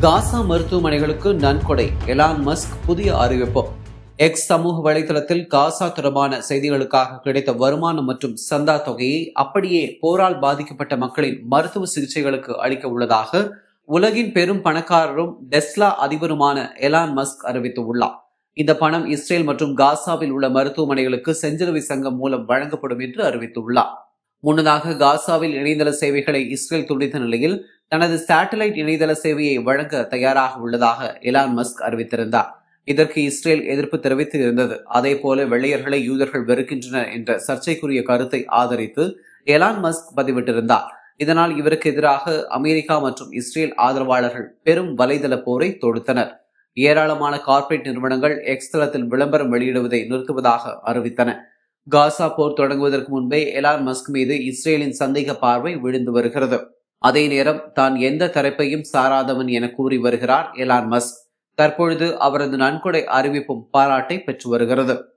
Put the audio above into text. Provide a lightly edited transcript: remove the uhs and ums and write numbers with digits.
காசா மருத்துவமனைகளுக்கு நன்கொடை Elon Musk புதிய அறிவிப்பு. எக்ஸ் சமூக வலைதளத்தில் காசா தொடர்பான செய்திகளுக்காக கிடைத்த வருமானம் மற்றும் சந்தா தொகையை அப்படியே போரால் பாதிக்கப்பட்ட மக்களின் மருத்துவ சிகிச்சைகளுக்கு அளிக்க உள்ளதாக உலகின் பெரும் பணக்காரரும் டெஸ்லா அதிபருமான எலான் மஸ்க் அறிவித்துள்ளார். இந்த பணம் இஸ்ரேல் மற்றும் காசாவில் உள்ள மருத்துவமனைகளுக்கு செஞ்சிலுவை சங்கம் மூலம் வழங்கப்படும் என்று அறிவித்துள்ளார். முன்னதாக காசாவில் இணையதள சேவைகளை இஸ்ரேல் துண்டித்த நிலையில் தனது சேட்டலைட் இணையதள சேவையை வழங்க தயாராக உள்ளதாக எலான் மஸ்க் அறிவித்திருந்தார். இதற்கு இஸ்ரேல் எதிர்ப்பு தெரிவித்து இருந்தது. அதேபோல வெள்ளையர்களை யூதர்கள் வெறுக்கின்றனர் என்ற சர்ச்சைக்குரிய கருத்தை ஆதரித்து எலான் மஸ்க் பதிவிட்டிருந்தார். இதனால் இவருக்கு எதிராக அமெரிக்கா மற்றும் இஸ்ரேல் ஆதரவாளர்கள் பெரும் வலைதள போரை தொடுத்தனர். ஏராளமான கார்ப்பரேட் நிறுவனங்கள் எக்ஸ் தளத்தில் விளம்பரம் வெளியிடுவதை நிறுத்துவதாக அறிவித்தன. காசா போர் தொடங்குவதற்கு முன்பே எலான் மஸ்க் மீது இஸ்ரேலின் சந்தேக பார்வை விழுந்து வருகிறது. அதே நேரம் தான் எந்த தரப்பையும் சாராதவன் என கூறி வருகிறார் எலான் மஸ்க். தற்பொழுது அவரது நன்கொடை அறிவிப்பும் பாராட்டை பெற்று வருகிறது.